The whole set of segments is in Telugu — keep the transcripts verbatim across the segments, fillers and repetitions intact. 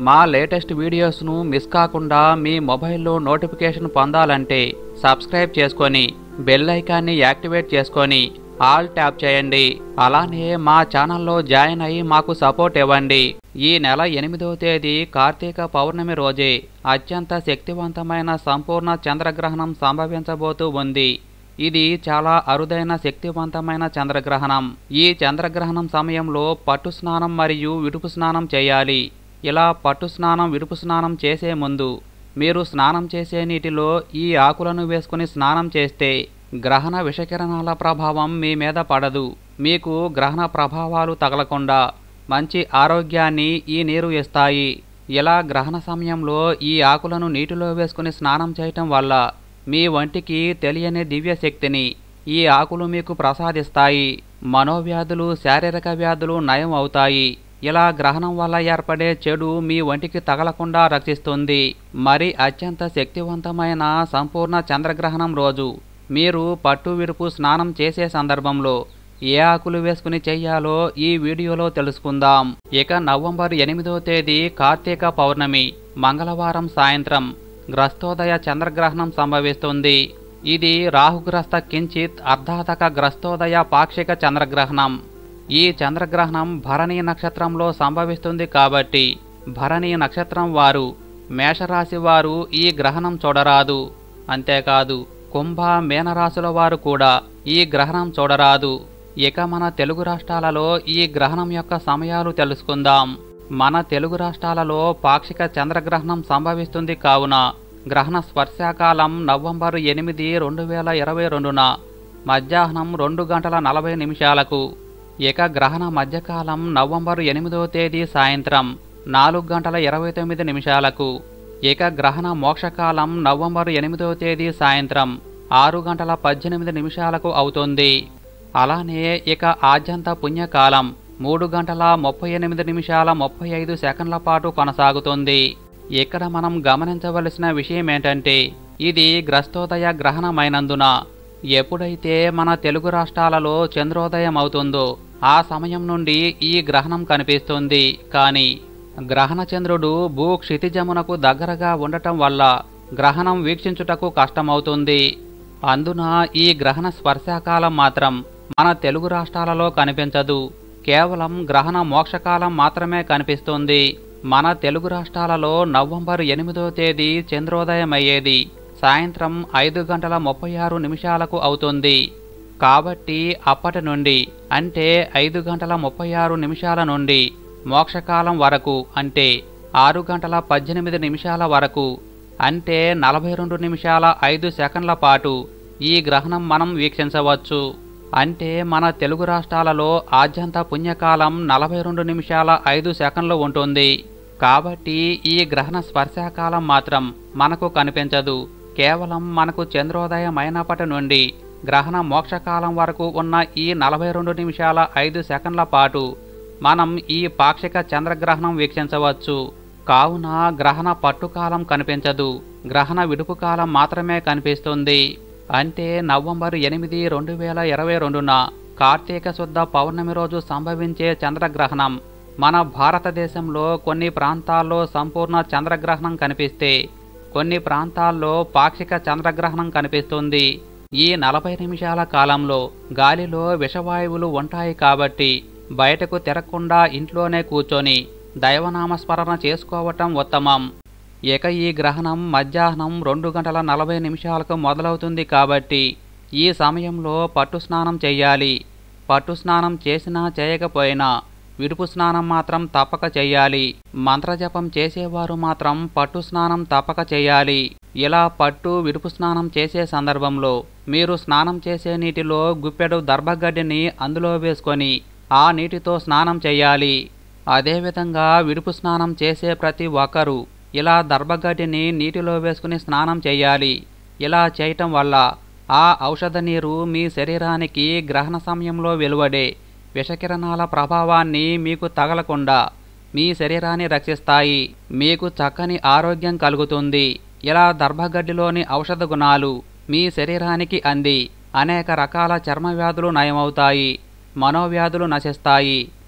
మా లేటెస్ట్ వీడియోస్ను మిస్ కాకుండా మీ మొబైల్లో నోటిఫికేషన్ పొందాలంటే సబ్స్క్రైబ్ చేసుకొని బెల్ ఐకాన్ని యాక్టివేట్ చేసుకొని ఆల్ ట్యాప్ చేయండి. అలానే మా ఛానల్లో జాయిన్ అయ్యి మాకు సపోర్ట్ ఇవ్వండి. ఈ నెల ఎనిమిదవ తేదీ కార్తీక పౌర్ణమి రోజే అత్యంత శక్తివంతమైన సంపూర్ణ చంద్రగ్రహణం సంభవించబోతూ ఉంది. ఇది చాలా అరుదైన శక్తివంతమైన చంద్రగ్రహణం. ఈ చంద్రగ్రహణం సమయంలో పట్టు స్నానం మరియు విడుపు స్నానం చేయాలి. ఇలా పట్టు స్నానం విడుపు స్నానం చేసే ముందు మీరు స్నానం చేసే నీటిలో ఈ ఆకులను వేసుకుని స్నానం చేస్తే గ్రహణ విషకిరణాల ప్రభావం మీ మీద పడదు. మీకు గ్రహణ ప్రభావాలు తగలకుండా మంచి ఆరోగ్యాన్ని ఈ నీరు ఇస్తాయి. ఇలా గ్రహణ సమయంలో ఈ ఆకులను నీటిలో వేసుకుని స్నానం చేయటం వల్ల మీ వంటికి తెలియని దివ్య శక్తిని ఈ ఆకులు మీకు ప్రసాదిస్తాయి. మనోవ్యాధులు శారీరక వ్యాధులు నయం అవుతాయి. ఇలా గ్రహణం వల్ల ఏర్పడే చెడు మీ వంటికి తగలకుండా రక్షిస్తుంది. మరి అత్యంత శక్తివంతమైన సంపూర్ణ చంద్రగ్రహణం రోజు మీరు పట్టు విడుపు స్నానం చేసే సందర్భంలో ఏ ఆకులు వేసుకుని చెయ్యాలో ఈ వీడియోలో తెలుసుకుందాం. ఇక నవంబర్ ఎనిమిదవ తేదీ కార్తీక పౌర్ణమి మంగళవారం సాయంత్రం గ్రస్తోదయ చంద్రగ్రహణం సంభవిస్తుంది. ఇది రాహుగ్రస్త కించిత్ అర్ధాతక గ్రస్తోదయ పాక్షిక చంద్రగ్రహణం. ఈ చంద్రగ్రహణం భరణి నక్షత్రంలో సంభవిస్తుంది కాబట్టి భరణి నక్షత్రం వారు మేషరాశి వారు ఈ గ్రహణం చూడరాదు. అంతేకాదు కుంభ మీనరాశుల వారు కూడా ఈ గ్రహణం చూడరాదు. ఇక మన తెలుగు రాష్ట్రాలలో ఈ గ్రహణం యొక్క సమయాలు తెలుసుకుందాం. మన తెలుగు రాష్ట్రాలలో పాక్షిక చంద్రగ్రహణం సంభవిస్తుంది కావున గ్రహణ స్పర్శాకాలం నవంబర్ ఎనిమిది రెండు వేల ఇరవై రెండున మధ్యాహ్నం రెండు గంటల నలభై నిమిషాలకు. ఇక గ్రహణ మధ్యకాలం నవంబర్ ఎనిమిదవ తేదీ సాయంత్రం నాలుగు గంటల ఇరవై తొమ్మిది నిమిషాలకు. ఇక గ్రహణ మోక్షకాలం నవంబర్ ఎనిమిదవ తేదీ సాయంత్రం ఆరు గంటల పద్దెనిమిది నిమిషాలకు అవుతుంది. అలానే ఇక ఆద్యంత పుణ్యకాలం మూడు గంటల ముప్పై ఎనిమిది నిమిషాల ముప్పై ఐదు సెకండ్ల పాటు కొనసాగుతుంది. ఇక్కడ మనం గమనించవలసిన విషయం ఏంటంటే ఇది గ్రస్తోదయ గ్రహణమైనందున ఎప్పుడైతే మన తెలుగు రాష్ట్రాలలో చంద్రోదయం అవుతుందో ఆ సమయం నుండి ఈ గ్రహణం కనిపిస్తుంది. కానీ గ్రహణ చంద్రుడు భూ క్షితిజమునకు దగ్గరగా ఉండటం వల్ల గ్రహణం వీక్షించుటకు కష్టమవుతుంది. అందున ఈ గ్రహణ స్పర్శాకాలం మాత్రం మన తెలుగు రాష్ట్రాలలో కనిపించదు. కేవలం గ్రహణ మోక్షకాలం మాత్రమే కనిపిస్తుంది. మన తెలుగు రాష్ట్రాలలో నవంబర్ ఎనిమిదవ తేదీ చంద్రోదయం అయ్యేది సాయంత్రం ఐదు గంటల ముప్పై ఆరు నిమిషాలకు అవుతుంది. కాబట్టి అప్పటి నుండి అంటే ఐదు గంటల ముప్పై ఆరు నిమిషాల నుండి మోక్షకాలం వరకు అంటే ఆరు గంటల పద్దెనిమిది నిమిషాల వరకు అంటే నలభై రెండు నిమిషాల ఐదు సెకండ్ల పాటు ఈ గ్రహణం మనం వీక్షించవచ్చు. అంటే మన తెలుగు రాష్ట్రాలలో ఆద్యంత పుణ్యకాలం నలభై రెండు నిమిషాల ఐదు సెకండ్లు ఉంటుంది. కాబట్టి ఈ గ్రహణ స్పర్శాకాలం మాత్రం మనకు కనిపించదు. కేవలం మనకు చంద్రోదయం అయినప్పటి నుండి గ్రహణ మోక్షకాలం వరకు ఉన్న ఈ నలభై రెండు నిమిషాల ఐదు సెకండ్ల పాటు మనం ఈ పాక్షిక చంద్రగ్రహణం వీక్షించవచ్చు. కావున గ్రహణ పట్టుకాలం కనిపించదు. గ్రహణ విడుపు కాలం మాత్రమే కనిపిస్తుంది. అంటే నవంబర్ ఎనిమిది రెండు వేల ఇరవై రెండున కార్తీక శుద్ధ పౌర్ణమి రోజు సంభవించే చంద్రగ్రహణం మన భారతదేశంలో కొన్ని ప్రాంతాల్లో సంపూర్ణ చంద్రగ్రహణం కనిపిస్తే కొన్ని ప్రాంతాల్లో పాక్షిక చంద్రగ్రహణం కనిపిస్తుంది. ఈ నలభై నిమిషాల కాలంలో గాలిలో విషవాయువులు ఉంటాయి కాబట్టి బయటకు తిరగకుండా ఇంట్లోనే కూర్చొని దైవనామస్మరణ చేసుకోవటం ఉత్తమం. ఇక ఈ గ్రహణం మధ్యాహ్నం రెండు గంటల నలభై నిమిషాలకు మొదలవుతుంది కాబట్టి ఈ సమయంలో పట్టు స్నానం చెయ్యాలి. పట్టు స్నానం చేసినా చేయకపోయినా విడుపు స్నానం మాత్రం తప్పక చెయ్యాలి. మంత్రజపం చేసేవారు మాత్రం పట్టు స్నానం తప్పక చెయ్యాలి. ఇలా పట్టు విడుపు స్నానం చేసే సందర్భంలో మీరు స్నానం చేసే నీటిలో గుప్పెడు దర్భగడ్డిని అందులో వేసుకొని ఆ నీటితో స్నానం చెయ్యాలి. అదేవిధంగా విడుపు స్నానం చేసే ప్రతి ఒక్కరూ ఇలా దర్భగడ్డిని నీటిలో వేసుకుని స్నానం చెయ్యాలి. ఇలా చేయటం వల్ల ఆ ఔషధ నీరు మీ శరీరానికి గ్రహణ సమయంలో వెలువడే విషకిరణాల ప్రభావాన్ని మీకు తగలకుండా మీ శరీరాన్ని రక్షిస్తాయి. మీకు చక్కని ఆరోగ్యం కలుగుతుంది. ఇలా దర్భగడ్డిలోని ఔషధ గుణాలు మీ శరీరానికి అంది అనేక రకాల చర్మ వ్యాధులు నయమవుతాయి. మనోవ్యాధులు నశిస్తాయి.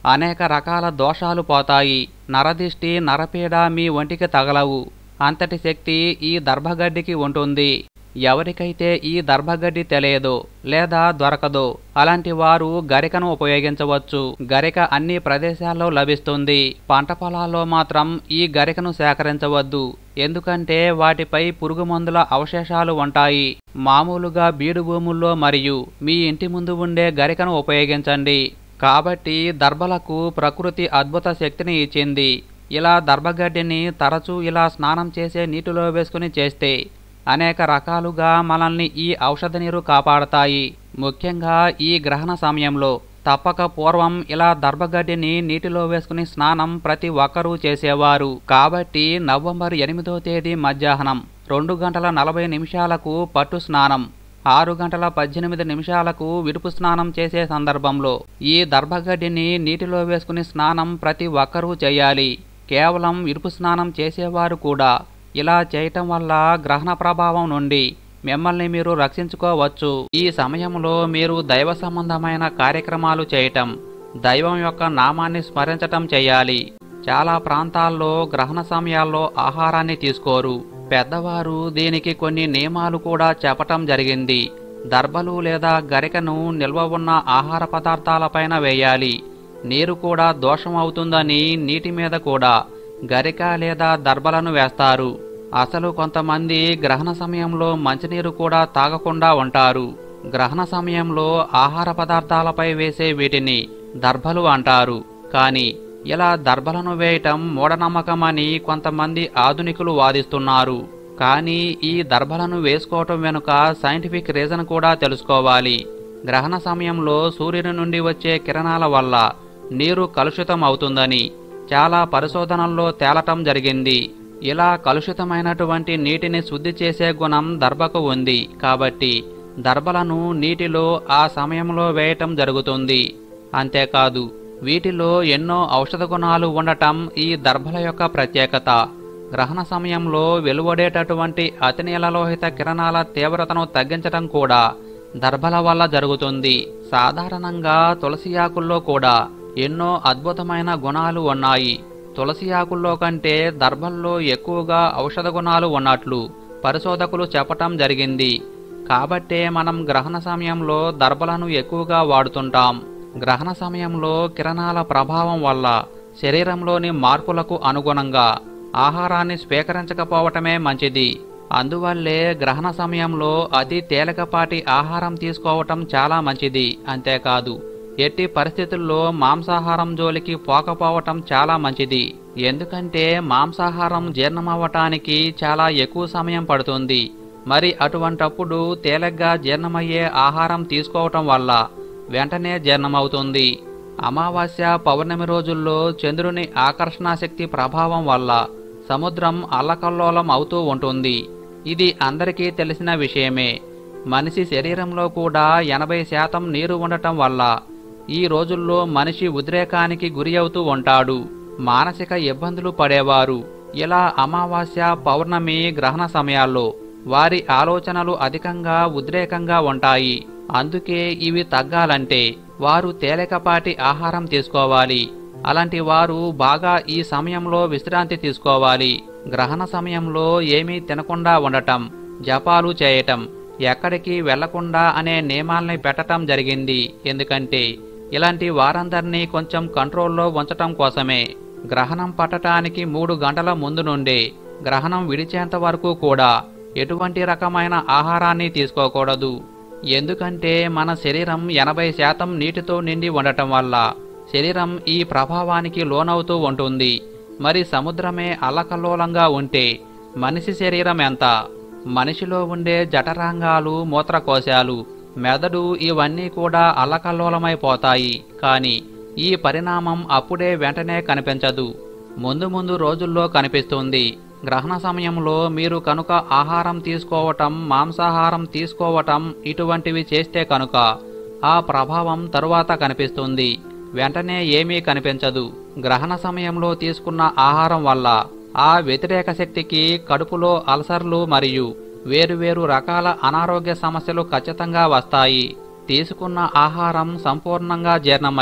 అనేక రకాల దోషాలు పోతాయి. నరదిష్టి, నరపీడ మీ ఒంటికి తగలవు. అంతటి శక్తి ఈ దర్భగడ్డికి ఉంటుంది. ఎవరికైతే ఈ దర్భగడ్డి తెలియదో లేదా దొరకదో అలాంటి వారు గరికను ఉపయోగించవచ్చు. గరిక అన్ని ప్రదేశాల్లో లభిస్తుంది. పంట పొలాల్లో మాత్రం ఈ గరికను సేకరించవద్దు. ఎందుకంటే వాటిపై పురుగు మందుల అవశేషాలు ఉంటాయి. మామూలుగా బీడు భూముల్లో మరియు మీ ఇంటి ముందు ఉండే గరికను ఉపయోగించండి. కాబట్టి దర్భలకు ప్రకృతి అద్భుత శక్తిని ఇచ్చింది. ఇలా దర్భగడ్డిని తరచూ ఇలా స్నానం చేసే నీటిలో వేసుకుని చేస్తే అనేక రకాలుగా మనల్ని ఈ ఔషధ నీరు కాపాడతాయి. ముఖ్యంగా ఈ గ్రహణ సమయంలో తప్పక పూర్వం ఇలా దర్భగడ్డిని నీటిలో వేసుకుని స్నానం ప్రతి ఒక్కరూ చేసేవారు. కాబట్టి నవంబర్ ఎనిమిదో తేదీ మధ్యాహ్నం రెండు గంటల నలభై నిమిషాలకు పట్టు స్నానం, ఆరు గంటల పద్దెనిమిది నిమిషాలకు విడుపు స్నానం చేసే సందర్భంలో ఈ దర్భగడ్డిని నీటిలో వేసుకుని స్నానం ప్రతి ఒక్కరూ చేయాలి. కేవలం విడుపు స్నానం చేసేవారు కూడా ఇలా చేయటం వల్ల గ్రహణ ప్రభావం నుండి మిమ్మల్ని మీరు రక్షించుకోవచ్చు. ఈ సమయంలో మీరు దైవ సంబంధమైన కార్యక్రమాలు చేయటం, దైవం యొక్క నామాన్ని స్మరించటం చేయాలి. చాలా ప్రాంతాల్లో గ్రహణ సమయాల్లో ఆహారాన్ని తీసుకోరు. పెద్దవారు దీనికి కొన్ని నియమాలు కూడా చెప్పటం జరిగింది. దర్భలు లేదా గరికను నిల్వ ఉన్న ఆహార పదార్థాలపైన వేయాలి. నీరు కూడా దోషం అవుతుందని నీటి మీద కూడా గరిక లేదా దర్భలను వేస్తారు. అసలు కొంతమంది గ్రహణ సమయంలో మంచినీరు కూడా తాగకుండా ఉంటారు. గ్రహణ సమయంలో ఆహార పదార్థాలపై వేసే వీటిని దర్భలు అంటారు. కానీ ఇలా దర్భలను వేయటం మూఢనమ్మకమని కొంతమంది ఆధునికులు వాదిస్తున్నారు. కానీ ఈ దర్భలను వేసుకోవటం వెనుక సైంటిఫిక్ రీజన్ కూడా తెలుసుకోవాలి. గ్రహణ సమయంలో సూర్యుని నుండి వచ్చే కిరణాల వల్ల నీరు కలుషితం అవుతుందని చాలా పరిశోధనల్లో తేలటం జరిగింది. ఇలా కలుషితమైనటువంటి నీటిని శుద్ధి చేసే గుణం దర్భకు ఉంది. కాబట్టి దర్భలను నీటిలో ఆ సమయంలో వేయటం జరుగుతుంది. అంతేకాదు వీటిలో ఎన్నో ఔషధ గుణాలు ఉండటం ఈ దర్భల యొక్క ప్రత్యేకత. గ్రహణ సమయంలో వెలువడేటటువంటి అతినీలలోహిత కిరణాల తీవ్రతను తగ్గించటం కూడా దర్భల వల్ల జరుగుతుంది. సాధారణంగా తులసి ఆకుల్లో కూడా ఎన్నో అద్భుతమైన గుణాలు ఉన్నాయి. తులసి ఆకుల్లో కంటే దర్భల్లో ఎక్కువగా ఔషధ గుణాలు ఉన్నట్లు పరిశోధకులు చెప్పటం జరిగింది. కాబట్టే మనం గ్రహణ సమయంలో దర్భలను ఎక్కువగా వాడుతుంటాం. గ్రహణ సమయంలో కిరణాల ప్రభావం వల్ల శరీరంలోని మార్పులకు అనుగుణంగా ఆహారాన్ని స్వీకరించకపోవటమే మంచిది. అందువల్లే గ్రహణ సమయంలో అతి తేలికపాటి ఆహారం తీసుకోవటం చాలా మంచిది. అంతేకాదు ఎట్టి పరిస్థితుల్లో మాంసాహారం జోలికి పోకపోవటం చాలా మంచిది. ఎందుకంటే మాంసాహారం జీర్ణమవ్వటానికి చాలా ఎక్కువ సమయం పడుతుంది. మరి అటువంటప్పుడు తేలిగ్గా జీర్ణమయ్యే ఆహారం తీసుకోవటం వల్ల వెంటనే జీర్ణమవుతుంది. అమావాస్య, పౌర్ణమి రోజుల్లో చంద్రుని ఆకర్షణాశక్తి ప్రభావం వల్ల సముద్రం అల్లకల్లోలం అవుతూ ఉంటుంది. ఇది అందరికీ తెలిసిన విషయమే. మనిషి శరీరంలో కూడా ఎనభై శాతం నీరు ఉండటం వల్ల ఈ రోజుల్లో మనిషి ఉద్రేకానికి గురి అవుతూ ఉంటాడు. మానసిక ఇబ్బందులు పడేవారు ఇలా అమావాస్య, పౌర్ణమి గ్రహణ సమయాల్లో వారి ఆలోచనలు అధికంగా ఉద్రేకంగా ఉంటాయి. అందుకే ఇవి తగ్గాలంటే వారు తేలికపాటి ఆహారం తీసుకోవాలి. అలాంటి వారు బాగా ఈ సమయంలో విశ్రాంతి తీసుకోవాలి. గ్రహణ సమయంలో ఏమీ తినకుండా ఉండటం, జపాలు చేయటం, ఎక్కడికి వెళ్లకుండా అనే నియమాల్ని పెట్టడం జరిగింది. ఎందుకంటే ఇలాంటి వారందరినీ కొంచెం కంట్రోల్లో ఉంచటం కోసమే. గ్రహణం పట్టటానికి మూడు గంటల ముందు నుండే గ్రహణం విడిచేంత వరకు కూడా ఎటువంటి రకమైన ఆహారాన్ని తీసుకోకూడదు. ఎందుకంటే మన శరీరం ఎనభై శాతం నీటితో నిండి ఉండటం వల్ల శరీరం ఈ ప్రభావానికి లోనవుతూ ఉంటుంది. మరి సముద్రమే అల్లకల్లోలంగా ఉంటే మనిషి శరీరం ఎంత? మనిషిలో ఉండే జఠరాంగాలు, మూత్రకోశాలు, మెదడు ఇవన్నీ కూడా అల్లకల్లోలమైపోతాయి. కానీ ఈ పరిణామం అప్పుడే వెంటనే కనిపించదు, ముందు ముందు రోజుల్లో కనిపిస్తుంది. గ్రహణ సమయంలో మీరు కనుక ఆహారం తీసుకోవటం, మాంసాహారం తీసుకోవటం ఇటువంటివి చేస్తే కనుక ఆ ప్రభావం తరువాత కనిపిస్తుంది, వెంటనే ఏమీ కనిపించదు. గ్రహణ సమయంలో తీసుకున్న ఆహారం వల్ల ఆ వ్యతిరేక శక్తికి కడుపులో అల్సర్లు మరియు వేరువేరు రకాల అనారోగ్య సమస్యలు ఖచ్చితంగా వస్తాయి. తీసుకున్న ఆహారం సంపూర్ణంగా జీర్ణమై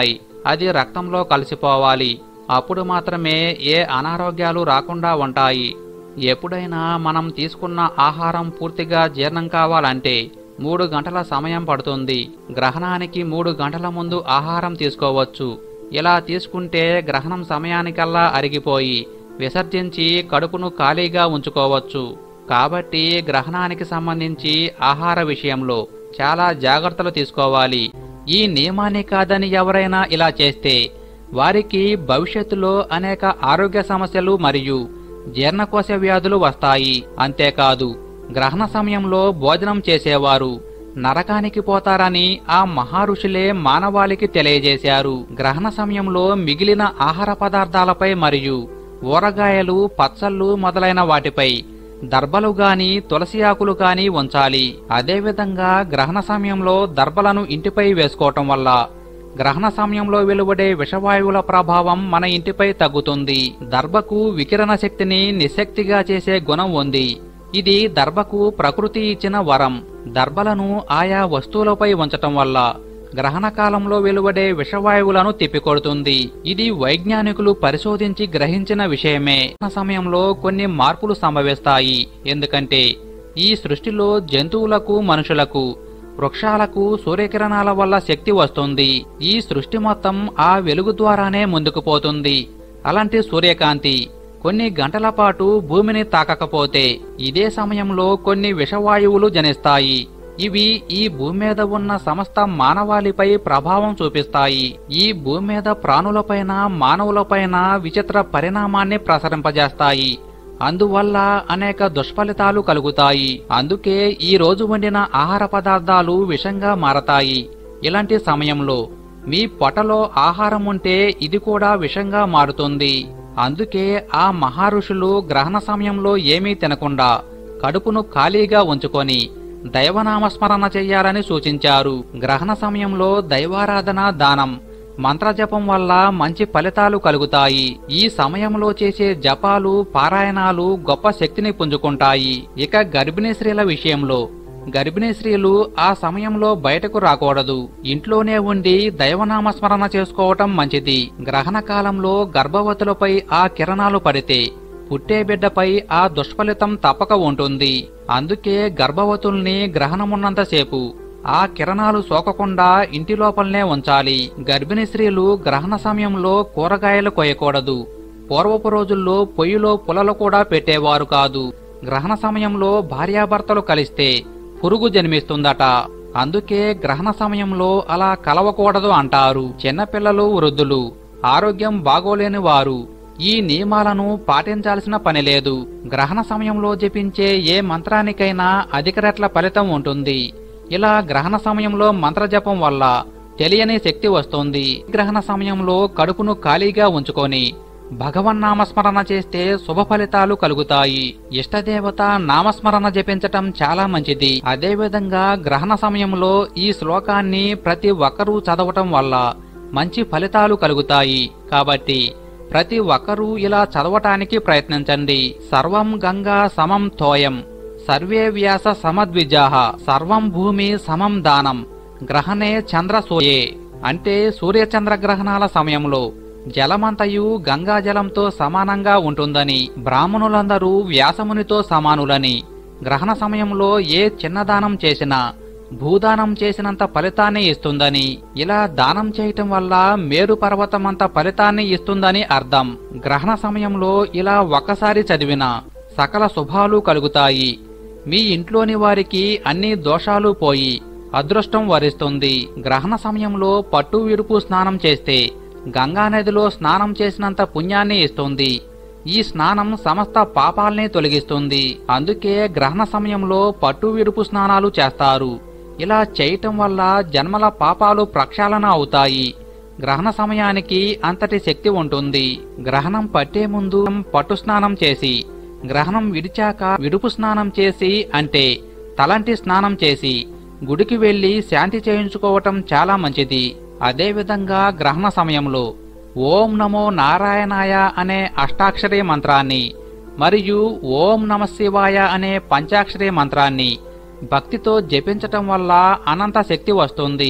అది రక్తంలో కలిసిపోవాలి. అప్పుడు మాత్రమే ఏ అనారోగ్యాలు రాకుండా ఉంటాయి. ఎప్పుడైనా మనం తీసుకున్న ఆహారం పూర్తిగా జీర్ణం కావాలంటే మూడు గంటల సమయం పడుతుంది. గ్రహణానికి మూడు గంటల ముందు ఆహారం తీసుకోవచ్చు. ఇలా తీసుకుంటే గ్రహణం సమయానికల్లా అరిగిపోయి విసర్జించి కడుపును ఖాళీగా ఉంచుకోవచ్చు. కాబట్టి గ్రహణానికి సంబంధించి ఆహార విషయంలో చాలా జాగ్రత్తలు తీసుకోవాలి. ఈ నియమాన్ని కాదని ఎవరైనా ఇలా చేస్తే వారికి భవిష్యత్తులో అనేక ఆరోగ్య సమస్యలు మరియు జీర్ణకోశ వ్యాధులు వస్తాయి. అంతేకాదు, గ్రహణ సమయంలో భోజనం చేసేవారు నరకానికి పోతారని ఆ మహారుషులే మానవాళికి తెలియజేశారు. గ్రహణ సమయంలో మిగిలిన ఆహార పదార్థాలపై మరియు ఊరగాయలు, పచ్చళ్ళు మొదలైన వాటిపై దర్భలు గాని తులసి ఆకులు గాని ఉంచాలి. అదేవిధంగా గ్రహణ సమయంలో దర్భలను ఇంటిపై వేసుకోవటం వల్ల గ్రహణ సమయంలో వెలువడే విషవాయువుల ప్రభావం మన ఇంటిపై తగ్గుతుంది. దర్భకు వికిరణ శక్తిని నిశ్శక్తిగా చేసే గుణం ఉంది. ఇది దర్భకు ప్రకృతి ఇచ్చిన వరం. దర్భలను ఆయా వస్తువులపై ఉంచటం వల్ల గ్రహణ కాలంలో వెలువడే విషవాయువులను తిప్పికొడుతుంది. ఇది వైజ్ఞానికులు పరిశోధించి గ్రహించిన విషయమే. గ్రహణ సమయంలో కొన్ని మార్పులు సంభవిస్తాయి. ఎందుకంటే ఈ సృష్టిలో జంతువులకు, మనుషులకు, వృక్షాలకు సూర్యకిరణాల వల్ల శక్తి వస్తుంది. ఈ సృష్టి మొత్తం ఆ వెలుగు ద్వారానే ముందుకు పోతుంది. అలాంటి సూర్యకాంతి కొన్ని గంటల పాటు భూమిని తాకకపోతే ఇదే సమయంలో కొన్ని విషవాయువులు జనిస్తాయి. ఇవి ఈ భూమి మీద ఉన్న సమస్త మానవాళిపై ప్రభావం చూపిస్తాయి. ఈ భూమి మీద ప్రాణులపైన, మానవులపైన విచిత్ర పరిణామాన్ని ప్రసరింపజేస్తాయి. అందువల్ల అనేక దుష్ఫలితాలు కలుగుతాయి. అందుకే ఈ రోజు వండిన ఆహార పదార్థాలు విషంగా మారతాయి. ఇలాంటి సమయంలో మీ పొట్టలో ఆహారం ఉంటే ఇది కూడా విషంగా మారుతుంది. అందుకే ఆ మహారుషులు గ్రహణ సమయంలో ఏమీ తినకుండా కడుపును ఖాళీగా ఉంచుకొని దైవనామస్మరణ చెయ్యాలని సూచించారు. గ్రహణ సమయంలో దైవారాధన, దానం, మంత్రజపం వల్ల మంచి ఫలితాలు కలుగుతాయి. ఈ సమయంలో చేసే జపాలు, పారాయణాలు గొప్ప శక్తిని పుంజుకుంటాయి. ఇక గర్భిణీ స్త్రీల విషయంలో గర్భిణీ స్త్రీలు ఆ సమయంలో బయటకు రాకూడదు. ఇంట్లోనే ఉండి దైవనామస్మరణ చేసుకోవటం మంచిది. గ్రహణ కాలంలో గర్భవతులపై ఆ కిరణాలు పడితే పుట్టే బిడ్డపై ఆ దుష్ఫలితం తప్పక ఉంటుంది. అందుకే గర్భవతుల్ని గ్రహణమున్నంతసేపు ఆ కిరణాలు సోకకుండా ఇంటి లోపలనే ఉంచాలి. గర్భిణీ స్త్రీలు గ్రహణ సమయంలో కూరగాయలు కోయకూడదు. పూర్వపు రోజుల్లో పొయ్యిలో పులలు కూడా పెట్టేవారు కాదు. గ్రహణ సమయంలో భార్యాభర్తలు కలిస్తే పురుగు జన్మిస్తుందట. అందుకే గ్రహణ సమయంలో అలా కలవకూడదు అంటారు. చిన్నపిల్లలు, వృద్ధులు, ఆరోగ్యం బాగోలేని వారు ఈ నియమాలను పాటించాల్సిన పనిలేదు. గ్రహణ సమయంలో జపించే ఏ మంత్రానికైనా అధిక రెట్ల ఫలితం ఉంటుంది. ఇలా గ్రహణ సమయంలో మంత్రజపం వల్ల తెలియని శక్తి వస్తుంది. గ్రహణ సమయంలో కడుపును ఖాళీగా ఉంచుకొని భగవన్నామస్మరణ చేస్తే శుభ ఫలితాలు కలుగుతాయి. ఇష్టదేవత నామస్మరణ జపించటం చాలా మంచిది. అదేవిధంగా గ్రహణ సమయంలో ఈ శ్లోకాన్ని ప్రతి ఒక్కరూ చదవటం వల్ల మంచి ఫలితాలు కలుగుతాయి. కాబట్టి ప్రతి ఒక్కరూ ఇలా చదవటానికి ప్రయత్నించండి. సర్వం గంగా సమం తోయం, సర్వే వ్యాస సమద్విజాః, సర్వం భూమి సమం దానం, గ్రహణే చంద్రసూయే. అంటే సూర్యచంద్ర గ్రహణాల సమయంలో జలమంతయు గంగాజలంతో సమానంగా ఉంటుందని, బ్రాహ్మణులందరూ వ్యాసమునితో సమానులని, గ్రహణ సమయంలో ఏ చిన్న దానం చేసినా భూదానం చేసినంత ఫలితాన్ని ఇస్తుందని, ఇలా దానం చేయటం వల్ల మేరు పర్వతమంత ఫలితాన్ని ఇస్తుందని అర్థం. గ్రహణ సమయంలో ఇలా ఒక్కసారి చదివినా సకల శుభాలు కలుగుతాయి. మీ ఇంట్లోని వారికి అన్ని దోషాలు పోయి అదృష్టం వరిస్తుంది. గ్రహణ సమయంలో పట్టు విరుపు స్నానం చేస్తే గంగానదిలో స్నానం చేసినంత పుణ్యాన్ని ఇస్తుంది. ఈ స్నానం సమస్త పాపాల్ని తొలగిస్తుంది. అందుకే గ్రహణ సమయంలో పట్టు విరుపు స్నానాలు చేస్తారు. ఇలా చేయటం వల్ల జన్మల పాపాలు ప్రక్షాళన అవుతాయి. గ్రహణ సమయానికి అంతటి శక్తి ఉంటుంది. గ్రహణం పట్టే ముందు పట్టు స్నానం చేసి, గ్రహణం విడిచాక విడుపు స్నానం చేసి, అంటే తలంటి స్నానం చేసి గుడికి వెళ్లి శాంతి చేయించుకోవటం చాలా మంచిది. అదేవిధంగా గ్రహణ సమయంలో ఓం నమో నారాయణాయ అనే అష్టాక్షరీ మంత్రాన్ని మరియు ఓం నమ శివాయ అనే పంచాక్షరీ మంత్రాన్ని భక్తితో జపించటం వల్ల అనంత శక్తి వస్తుంది.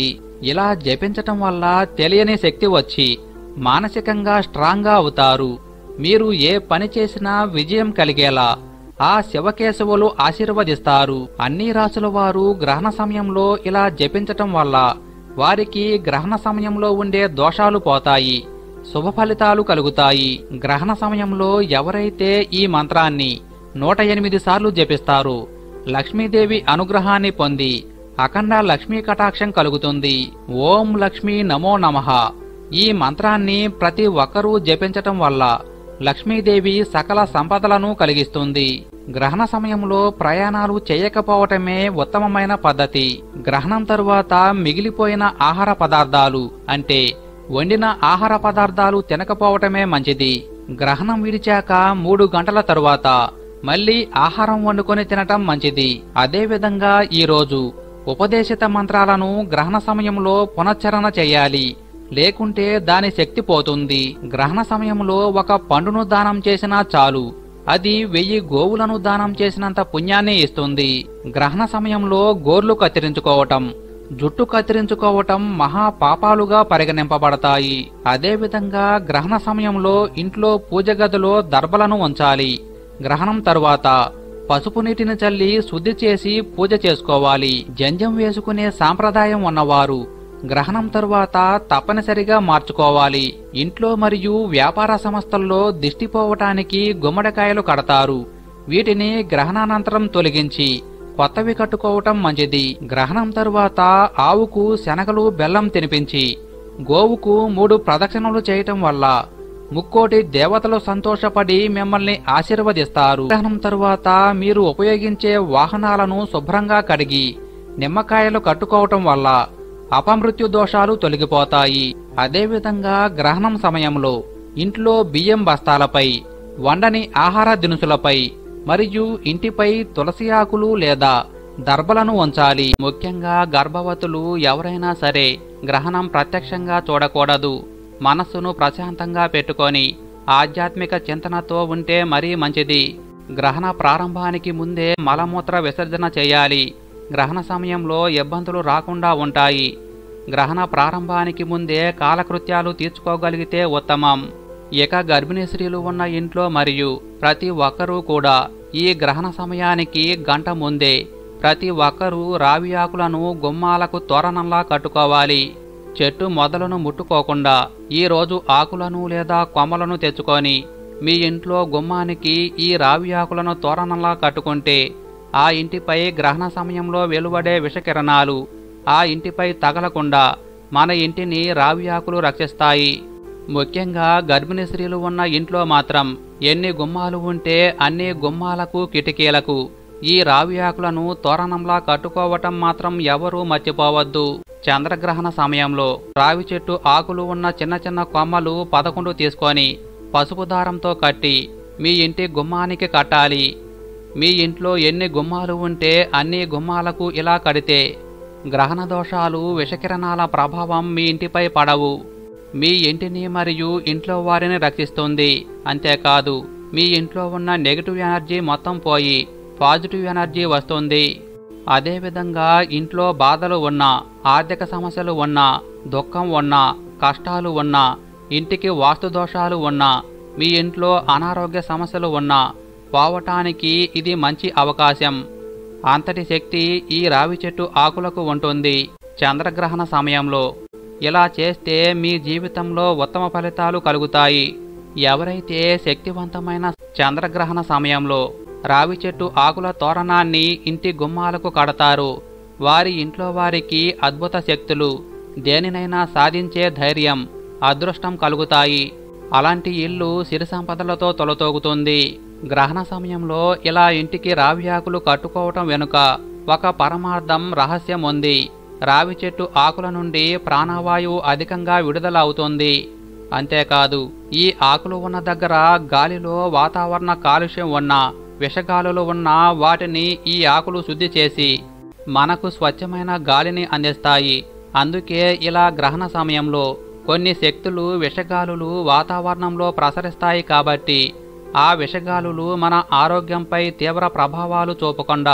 ఇలా జపించటం వల్ల తెలియని శక్తి వచ్చి మానసికంగా స్ట్రాంగ్గా అవుతారు. మీరు ఏ పని చేసినా విజయం కలిగేలా ఆ శివకేశవులు ఆశీర్వదిస్తారు. అన్ని రాసుల వారు గ్రహణ సమయంలో ఇలా జపించటం వల్ల వారికి గ్రహణ సమయంలో ఉండే దోషాలు పోతాయి, శుభ ఫలితాలు కలుగుతాయి. గ్రహణ సమయంలో ఎవరైతే ఈ మంత్రాన్ని నూట ఎనిమిది సార్లు జపిస్తారో లక్ష్మీదేవి అనుగ్రహాన్ని పొంది అఖండ లక్ష్మీ కటాక్షం కలుగుతుంది. ఓం లక్ష్మీ నమో నమః ఈ మంత్రాన్ని ప్రతి ఒక్కరూ జపించటం వల్ల లక్ష్మీదేవి సకల సంపదలను కలిగిస్తుంది. గ్రహణ సమయంలో ప్రయాణాలు చేయకపోవటమే ఉత్తమమైన పద్ధతి. గ్రహణం తరువాత మిగిలిపోయిన ఆహార పదార్థాలు అంటే వండిన ఆహార పదార్థాలు తినకపోవటమే మంచిది. గ్రహణం విడిచాక మూడు గంటల తరువాత మళ్లీ ఆహారం వండుకొని తినటం మంచిది. అదేవిధంగా ఈరోజు ఉపదేశిత మంత్రాలను గ్రహణ సమయంలో పునశ్చరణ చేయాలి, లేకుంటే దాని శక్తి పోతుంది. గ్రహణ సమయంలో ఒక పండును దానం చేసినా చాలు, అది వెయ్యి గోవులను దానం చేసినంత పుణ్యాన్ని ఇస్తుంది. గ్రహణ సమయంలో గోర్లు కత్తిరించుకోవటం, జుట్టు కత్తిరించుకోవటం మహా పాపాలుగా పరిగణింపబడతాయి. అదేవిధంగా గ్రహణ సమయంలో ఇంట్లో పూజ గదిలో దర్భలను ఉంచాలి. గ్రహణం తరువాత పసుపు నీటిని చల్లి శుద్ధి చేసి పూజ చేసుకోవాలి. జంజం వేసుకునే సాంప్రదాయం ఉన్నవారు గ్రహణం తరువాత తప్పనిసరిగా మార్చుకోవాలి. ఇంట్లో మరియు వ్యాపార సంస్థల్లో దిష్టి పోవటానికి గుమ్మడికాయలు కడతారు. వీటిని గ్రహణానంతరం తొలగించి కొత్తవి కట్టుకోవటం మంచిది. గ్రహణం తరువాత ఆవుకు శనగలు బెల్లం తినిపించి గోవుకు మూడు ప్రదక్షిణలు చేయటం వల్ల ముక్కోటి దేవతలు సంతోషపడి మిమ్మల్ని ఆశీర్వదిస్తారు. గ్రహణం తరువాత మీరు ఉపయోగించే వాహనాలను శుభ్రంగా కడిగి నిమ్మకాయలు కట్టుకోవటం వల్ల అపమృత్యు దోషాలు తొలగిపోతాయి. అదేవిధంగా గ్రహణం సమయంలో ఇంట్లో బియ్యం బస్తాలపై, వండని ఆహార దినుసులపై మరియు ఇంటిపై తులసి ఆకులు లేదా దర్భలను ఉంచాలి. ముఖ్యంగా గర్భవతులు ఎవరైనా సరే గ్రహణం ప్రత్యక్షంగా చూడకూడదు. మనస్సును ప్రశాంతంగా పెట్టుకొని ఆధ్యాత్మిక చింతనతో ఉంటే మరీ మంచిది. గ్రహణ ప్రారంభానికి ముందే మలమూత్ర విసర్జన చేయాలి. గ్రహణ సమయంలో ఇబ్బందులు రాకుండా ఉంటాయి. గ్రహణ ప్రారంభానికి ముందే కాలకృత్యాలు తీర్చుకోగలిగితే ఉత్తమం. ఇక గర్భిణీ స్త్రీలు ఉన్న ఇంట్లో మరియు ప్రతి ఒక్కరూ కూడా ఈ గ్రహణ సమయానికి గంట ముందే ప్రతి ఒక్కరూ రావి ఆకులను గుమ్మాలకు తోరణంలా కట్టుకోవాలి. చెట్టు మొదలను ముట్టుకోకుండా ఈ రోజు ఆకులను లేదా కొమ్మలను తెచ్చుకొని మీ ఇంట్లో గుమ్మానికి ఈ రావి ఆకులను తోరణంలా కట్టుకుంటే ఆ ఇంటిపై గ్రహణ సమయంలో వెలువడే విషకిరణాలు ఆ ఇంటిపై తగలకుండా మన ఇంటిని రావి ఆకులు రక్షిస్తాయి. ముఖ్యంగా గర్భిణీ స్త్రీలు ఉన్న ఇంట్లో మాత్రం ఎన్ని గుమ్మాలు ఉంటే అన్ని గుమ్మాలకు కిటికీలకు ఈ రావి ఆకులను తోరణంలా కట్టుకోవటం మాత్రం ఎవరూ మర్చిపోవద్దు. చంద్రగ్రహణ సమయంలో రావి చెట్టు ఆకులు ఉన్న చిన్న చిన్న కొమ్మలు పదకొండు తీసుకొని పసుపు దారంతో కట్టి మీ ఇంటి గుమ్మానికి కట్టాలి. మీ ఇంట్లో ఎన్ని గుమ్మాలు ఉంటే అన్ని గుమ్మాలకు ఇలా కడితే గ్రహణ దోషాలు, విషకిరణాల ప్రభావం మీ ఇంటిపై పడవు. మీ ఇంటిని మరియు ఇంట్లో వారిని రక్షిస్తుంది. అంతేకాదు మీ ఇంట్లో ఉన్న నెగిటివ్ ఎనర్జీ మొత్తం పోయి పాజిటివ్ ఎనర్జీ వస్తుంది. అదేవిధంగా ఇంట్లో బాధలు ఉన్నా, ఆర్థిక సమస్యలు ఉన్నా, దుఃఖం ఉన్నా, కష్టాలు ఉన్నా, ఇంటికి వాస్తు దోషాలు ఉన్నా, మీ ఇంట్లో అనారోగ్య సమస్యలు ఉన్నా పోవటానికి ఇది మంచి అవకాశం. అంతటి శక్తి ఈ రావి చెట్టు ఆకులకు ఉంటుంది. చంద్రగ్రహణ సమయంలో ఇలా చేస్తే మీ జీవితంలో ఉత్తమ ఫలితాలు కలుగుతాయి. ఎవరైతే శక్తివంతమైన చంద్రగ్రహణ సమయంలో రావి చెట్టు ఆకుల తోరణాన్ని ఇంటి గుమ్మాలకు కడతారు వారి ఇంట్లో వారికి అద్భుత శక్తులు, దేనినైనా సాధించే ధైర్యం, అదృష్టం కలుగుతాయి. అలాంటి ఇల్లు సిరి సంపదలతో తొలతూగుతుంది. గ్రహణ సమయంలో ఇలా ఇంటికి రావి ఆకులు కట్టుకోవటం వెనుక ఒక పరమార్థం, రహస్యం ఉంది. రావి చెట్టు ఆకుల నుండి ప్రాణవాయువు అధికంగా విడుదల అవుతుంది. అంతేకాదు ఈ ఆకులు ఉన్న దగ్గర గాలిలో వాతావరణ కాలుష్యం ఉన్నా, విషగాలులు ఉన్నా వాటిని ఈ ఆకులు శుద్ధి చేసి మనకు స్వచ్ఛమైన గాలిని అందిస్తాయి. అందుకే ఇలా గ్రహణ సమయంలో కొన్ని శక్తులు, విషగాలులు వాతావరణంలో ప్రసరిస్తాయి. కాబట్టి ఆ విషగాలులు మన ఆరోగ్యంపై తీవ్ర ప్రభావాలు చూపకుండా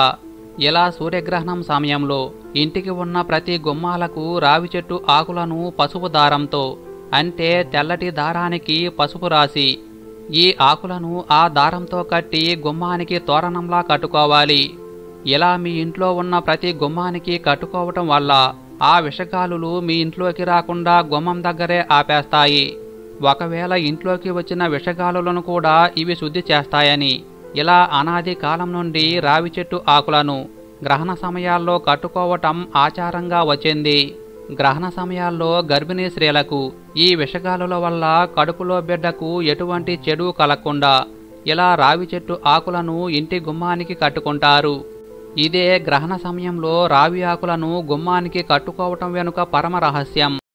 ఇలా సూర్యగ్రహణం సమయంలో ఇంటికి ఉన్న ప్రతి గుమ్మాలకు రావి చెట్టు ఆకులను పసుపు దారంతో, అంటే తెల్లటి దారానికి పసుపు రాసి ఈ ఆకులను ఆ దారంతో కట్టి గుమ్మానికి తోరణంలా కట్టుకోవాలి. ఇలా మీ ఇంట్లో ఉన్న ప్రతి గుమ్మానికి కట్టుకోవటం వల్ల ఆ విషగాలులు మీ ఇంట్లోకి రాకుండా గుమ్మం దగ్గరే ఆపేస్తాయి. ఒకవేళ ఇంట్లోకి వచ్చిన విషగాలులను కూడా ఇవి శుద్ధి చేస్తాయని ఇలా అనాది కాలం నుండి రావి చెట్టు ఆకులను గ్రహణ సమయాల్లో కట్టుకోవటం ఆచారంగా వచ్చింది. గ్రహణ సమయాల్లో గర్భిణీ స్త్రీలకు ఈ విషగాలుల వల్ల కడుపులో బిడ్డకు ఎటువంటి చెడు కలగకుండా ఇలా రావి చెట్టు ఆకులను ఇంటి గుమ్మానికి కట్టుకుంటారు. ఇదే గ్రహణ సమయంలో రావి ఆకులను గుమ్మానికి కట్టుకోవటం వెనుక పరమ రహస్యం.